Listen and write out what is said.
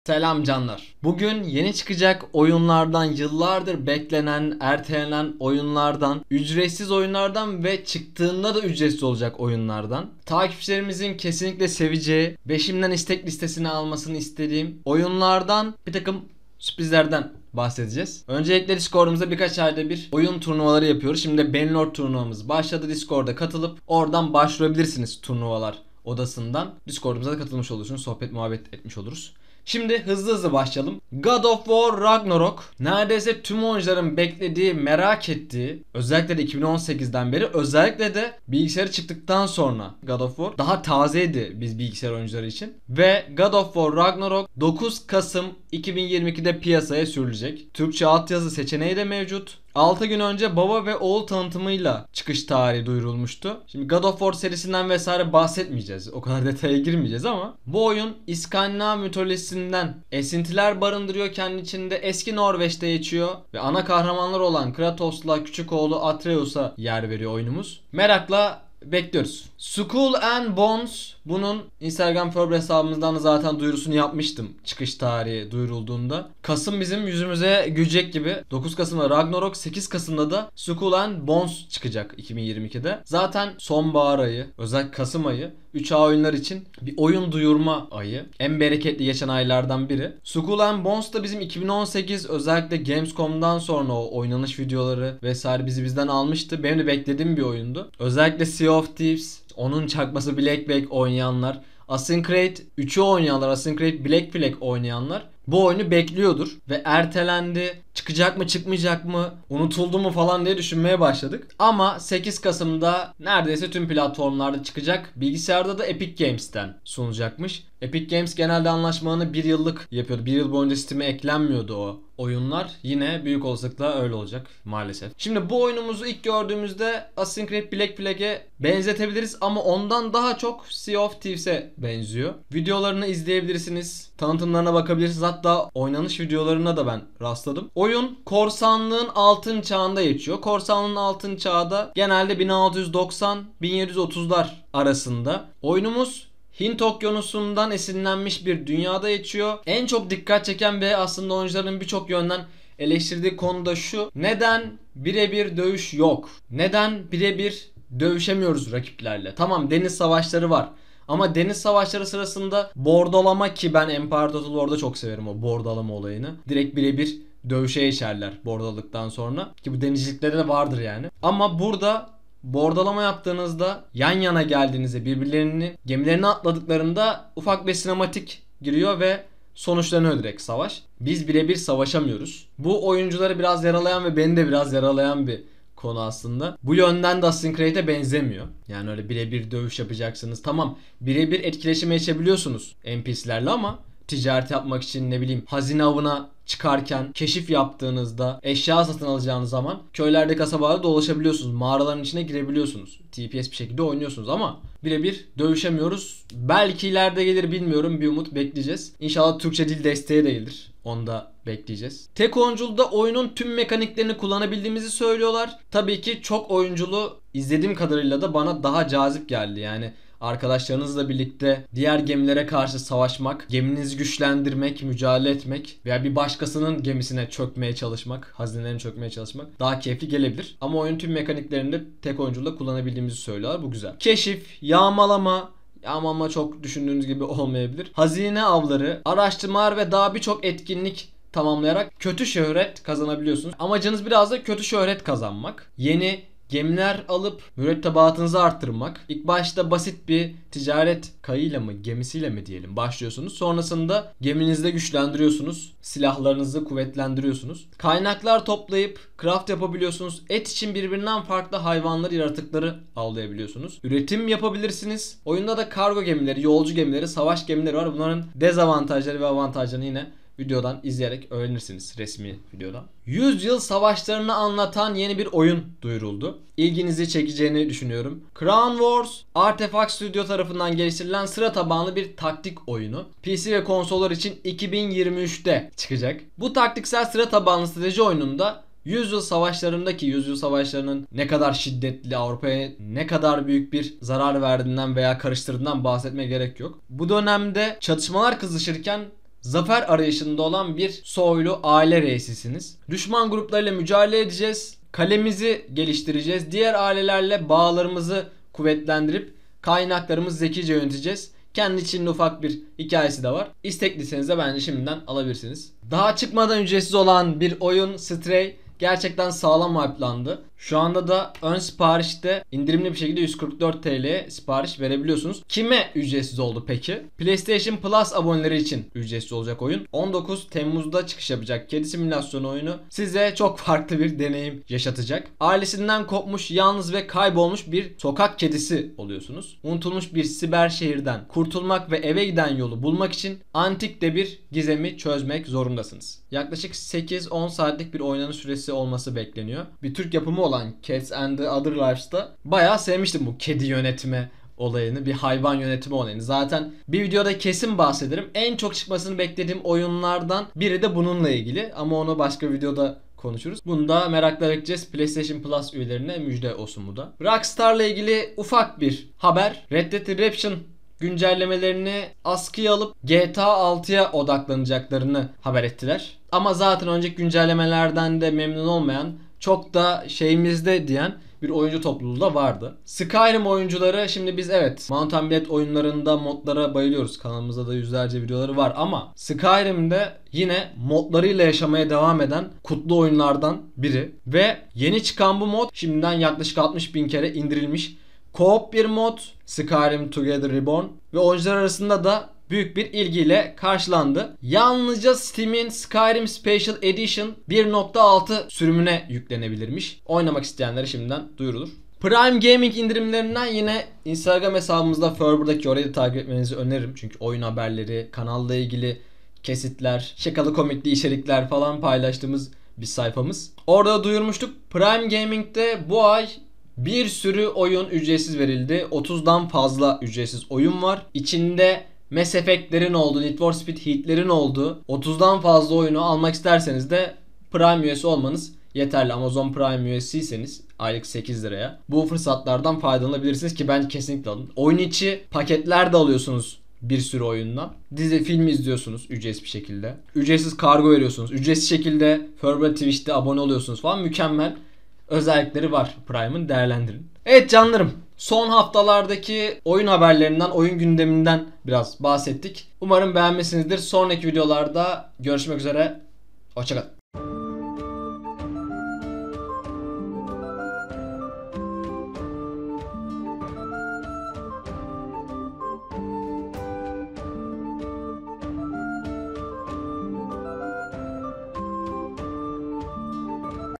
Selam canlar. Bugün yeni çıkacak oyunlardan, yıllardır beklenen, ertelenen oyunlardan, ücretsiz oyunlardan ve çıktığında da ücretsiz olacak oyunlardan, takipçilerimizin kesinlikle seveceği, beşimden istek listesine almasını istediğim oyunlardan, bir takım sürprizlerden bahsedeceğiz. Öncelikle Discord'umuzda birkaç ayda bir oyun turnuvaları yapıyoruz. Şimdi Banlord turnuvamız başladı. Discord'a katılıp oradan başvurabilirsiniz turnuvalar odasından. Discord'umuza da katılmış olursunuz. Sohbet muhabbet etmiş oluruz. Şimdi hızlı başlayalım. God of War Ragnarok neredeyse tüm oyuncuların beklediği, merak ettiği, özellikle de 2018'den beri, özellikle de bilgisayarı çıktıktan sonra God of War daha tazeydi biz bilgisayar oyuncuları için. Ve God of War Ragnarok 9 Kasım 2022'de piyasaya sürülecek. Türkçe altyazı seçeneği de mevcut. 6 gün önce baba ve oğul tanıtımıyla çıkış tarihi duyurulmuştu. Şimdi God of War serisinden vesaire bahsetmeyeceğiz. O kadar detaya girmeyeceğiz ama bu oyun İskandinav mitolojisinden esintiler barındırıyor kendi içinde. Eski Norveç'te geçiyor ve ana kahramanlar olan Kratos'la küçük oğlu Atreus'a yer veriyor oyunumuz. Merakla bekliyoruz. Skull and Bones, bunun Instagram Forbes hesabımızdan da zaten duyurusunu yapmıştım çıkış tarihi duyurulduğunda. Kasım bizim yüzümüze gülecek gibi. 9 Kasım'da Ragnarok, 8 Kasım'da da Skull and Bones çıkacak 2022'de. Zaten sonbahar ayı, özellikle Kasım ayı 3A oyunlar için bir oyun duyurma ayı. En bereketli geçen aylardan biri. Skull and Bones da bizim 2018 özellikle Gamescom'dan sonra o oynanış videoları vesaire bizden almıştı. Benim de beklediğim bir oyundu. Özellikle Sea of Thieves, onun çakması Black Flag oynayanlar, Assassin's Creed 3'ü oynayanlar, Assassin's Creed Black Flag oynayanlar bu oyunu bekliyordur ve ertelendi. Çıkacak mı çıkmayacak mı, unutuldu mu falan diye düşünmeye başladık. Ama 8 Kasım'da neredeyse tüm platformlarda çıkacak. Bilgisayarda da Epic Games'ten sunulacakmış. Epic Games genelde anlaşmalarını 1 yıllık yapıyordu. 1 yıl boyunca Steam'e eklenmiyordu o oyunlar. Yine büyük olasılıkla öyle olacak maalesef. Şimdi bu oyunumuzu ilk gördüğümüzde Assassin's Creed Black Flag'e benzetebiliriz ama ondan daha çok Sea of Thieves'e benziyor. Videolarını izleyebilirsiniz. Tanıtımlarına bakabilirsiniz. Hatta oynanış videolarına da ben rastladım. Oyun korsanlığın altın çağında geçiyor. Korsanlığın altın çağı da genelde 1690-1730'lar arasında. Oyunumuz Hint Okyanusu'ndan esinlenmiş bir dünyada geçiyor. En çok dikkat çeken ve aslında oyuncuların birçok yönden eleştirdiği konu da şu: neden birebir dövüş yok? Neden birebir dövüşemiyoruz rakiplerle? Tamam, deniz savaşları var. Ama deniz savaşları sırasında bordalama, ki ben Empire Total War'da çok severim o bordalama olayını. Direkt birebir dövüşe geçerler bordaladıktan sonra. Ki bu denizcilikte de vardır yani. Ama burada bordalama yaptığınızda, yan yana geldiğinizde, birbirlerinin gemilerine atladıklarında ufak bir sinematik giriyor ve sonuçlanıyor direkt savaş. Biz birebir savaşamıyoruz. Bu oyuncuları biraz yaralayan ve beni de biraz yaralayan bir konu aslında. Bu yönden de Assassin's Creed'e benzemiyor. Yani öyle birebir dövüş yapacaksınız. Tamam, birebir etkileşime geçebiliyorsunuz NPC'lerle ama ticaret yapmak için, ne bileyim, hazine avına çıkarken, keşif yaptığınızda, eşya satın alacağınız zaman köylerde, kasabalarda dolaşabiliyorsunuz. Mağaraların içine girebiliyorsunuz. TPS bir şekilde oynuyorsunuz ama birebir dövüşemiyoruz. Belki ileride gelir, bilmiyorum. Bir umut bekleyeceğiz. İnşallah Türkçe dil desteği de gelir. Onu da bekleyeceğiz. Tek oyunculuda oyunun tüm mekaniklerini kullanabildiğimizi söylüyorlar. Tabii ki çok oyunculu izlediğim kadarıyla da bana daha cazip geldi. Yani arkadaşlarınızla birlikte diğer gemilere karşı savaşmak, geminizi güçlendirmek, mücadele etmek veya bir başkasının gemisine çökmeye çalışmak, hazinelerini çökmeye çalışmak daha keyifli gelebilir. Ama oyun tüm mekaniklerini de tek oyunculuğda kullanabildiğimizi söylüyorlar. Bu güzel. Keşif, yağmalama ama çok düşündüğünüz gibi olmayabilir. Hazine avları, araştırmalar ve daha birçok etkinlik tamamlayarak kötü şöhret kazanabiliyorsunuz. Amacınız biraz da kötü şöhret kazanmak. Yeni gemiler alıp mürettebatınızı arttırmak. İlk başta basit bir ticaret kayıyla mı, gemisiyle mi diyelim, başlıyorsunuz. Sonrasında geminizde güçlendiriyorsunuz. Silahlarınızı kuvvetlendiriyorsunuz. Kaynaklar toplayıp craft yapabiliyorsunuz. Et için birbirinden farklı hayvanları, yaratıkları avlayabiliyorsunuz. Üretim yapabilirsiniz. Oyunda da kargo gemileri, yolcu gemileri, savaş gemileri var. Bunların dezavantajları ve avantajlarını yine videodan izleyerek öğrenirsiniz, resmi videodan. 100 yıl savaşlarını anlatan yeni bir oyun duyuruldu. İlginizi çekeceğini düşünüyorum. Crown Wars, Artifact Studio tarafından geliştirilen sıra tabanlı bir taktik oyunu. PC ve konsollar için 2023'te çıkacak. Bu taktiksel sıra tabanlı strateji oyununda 100 yıl savaşlarındaki, 100 yıl savaşlarının ne kadar şiddetli, Avrupa'ya ne kadar büyük bir zarar verdiğinden veya karıştırdığından bahsetmeye gerek yok. Bu dönemde çatışmalar kızışırken zafer arayışında olan bir soylu aile reisisiniz. Düşman gruplarıyla mücadele edeceğiz. Kalemizi geliştireceğiz. Diğer ailelerle bağlarımızı kuvvetlendirip kaynaklarımızı zekice yöneteceğiz. Kendi içinde ufak bir hikayesi de var. İstekliyseniz de bence şimdiden alabilirsiniz. Daha çıkmadan ücretsiz olan bir oyun Stray gerçekten sağlam hype'landı. Şu anda da ön siparişte indirimli bir şekilde 144 TL'ye sipariş verebiliyorsunuz. Kime ücretsiz oldu peki? PlayStation Plus aboneleri için ücretsiz olacak oyun. 19 Temmuz'da çıkış yapacak kedi simülasyonu oyunu size çok farklı bir deneyim yaşatacak. Ailesinden kopmuş, yalnız ve kaybolmuş bir sokak kedisi oluyorsunuz. Unutulmuş bir siber şehirden kurtulmak ve eve giden yolu bulmak için antikte bir gizemi çözmek zorundasınız. Yaklaşık 8-10 saatlik bir oynanış süresi olması bekleniyor. Bir Türk yapımı olan Cats and the Other Lives'ta bayağı sevmiştim bu kedi yönetme olayını, bir hayvan yönetimi olayını. Zaten bir videoda kesin bahsederim. En çok çıkmasını beklediğim oyunlardan biri de bununla ilgili ama onu başka bir videoda konuşuruz. Bunu da merakla bekleyeceğiz. PlayStation Plus üyelerine müjde olsun bu da. Rockstar'la ilgili ufak bir haber. Red Dead Redemption güncellemelerini askıya alıp GTA 6'ya odaklanacaklarını haber ettiler. Ama zaten önceki güncellemelerden de memnun olmayan, çok da şeyimizde diyen bir oyuncu topluluğu da vardı. Skyrim oyuncuları, şimdi biz evet Mount & Blade oyunlarında modlara bayılıyoruz. Kanalımızda da yüzlerce videoları var ama Skyrim'de yine modlarıyla yaşamaya devam eden kutlu oyunlardan biri. Ve yeni çıkan bu mod şimdiden yaklaşık 60.000 kere indirilmiş. Co-op bir mod, Skyrim Together Reborn, ve oyuncular arasında da büyük bir ilgiyle karşılandı. Yalnızca Steam'in Skyrim Special Edition 1.6 sürümüne yüklenebilirmiş. Oynamak isteyenlere şimdiden duyurulur. Prime Gaming indirimlerinden yine Instagram hesabımızda Ferber'daki, orayı da takip etmenizi öneririm. Çünkü oyun haberleri, kanalla ilgili kesitler, şakalı komikli içerikler falan paylaştığımız bir sayfamız. Orada duyurmuştuk. Prime Gaming'de bu ay bir sürü oyun ücretsiz verildi. 30'dan fazla ücretsiz oyun var. İçinde Mass Effect'lerin olduğu, Need for Speed Heat'lerin olduğu 30'dan fazla oyunu almak isterseniz de Prime üyesi olmanız yeterli. Amazon Prime üyesiyseniz aylık 8 liraya bu fırsatlardan faydalanabilirsiniz ki bence kesinlikle alın. Oyun içi paketler de alıyorsunuz bir sürü oyundan. Dizi, film izliyorsunuz ücretsiz bir şekilde. Ücretsiz kargo veriyorsunuz. Ücretsiz şekilde Ferber Twitch'te abone oluyorsunuz falan. Mükemmel özellikleri var Prime'ın, değerlendirin. Evet canlarım, son haftalardaki oyun haberlerinden, oyun gündeminden biraz bahsettik. Umarım beğenmişsinizdir. Sonraki videolarda görüşmek üzere. Hoşçakalın.